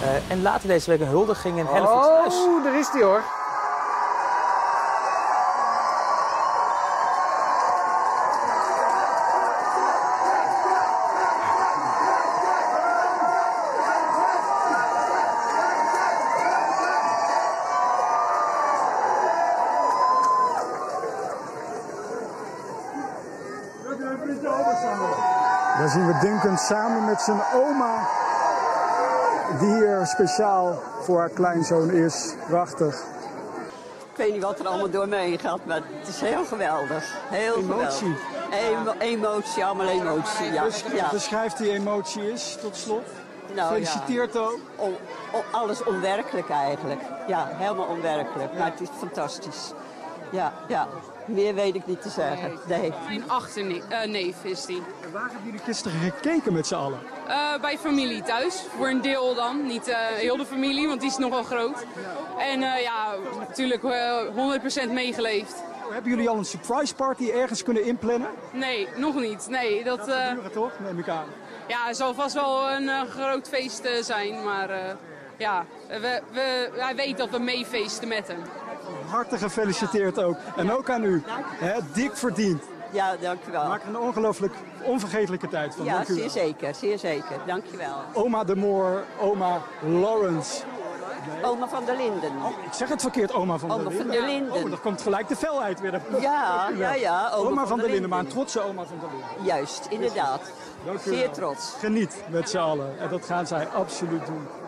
En later deze week een huldiging in Hellevoetsluis. Oh, daar is die hoor. Daar zien we Duncan samen met zijn oma, die hier speciaal voor haar kleinzoon is. Prachtig. Ik weet niet wat er allemaal door me heen gaat, maar het is heel geweldig. Heel Emotie. geweldig. Emotie, allemaal emotie, ja. Beschrijf die emotie eens, tot slot. Nou, Gefeliciteerd ook. Alles onwerkelijk eigenlijk. Ja, helemaal onwerkelijk, maar het is fantastisch. Ja. Meer weet ik niet te zeggen. Nee. Mijn achterneef is die. En waar hebben jullie gisteren gekeken met z'n allen? Bij familie thuis. Voor een deel dan. Niet heel de familie, want die is nogal groot. En natuurlijk 100% meegeleefd. Hebben jullie al een surprise party ergens kunnen inplannen? Nee, nog niet. Nee, dat gebeuren toch, neem ik aan. Ja, het zal vast wel een groot feest zijn. Maar hij weet dat we meefeesten met hem. Hartelijk gefeliciteerd ook. En ook aan u. Dik verdiend. Ja, dank u wel. Maak er een ongelooflijk onvergetelijke tijd van. Ja, zeer zeker, zeer zeker. Dank je wel. Oma de Moor, oma Lawrence. Oma van der Linden. Oh, ik zeg het verkeerd, oma van der Linden. Van der Linden. Oh, dan komt gelijk de felheid weer. Ja. Oma van der Linden, maar een trotse oma van der Linden. Juist, inderdaad. Dank u Zeer wel. trots. Geniet met z'n allen. En dat gaan zij absoluut doen.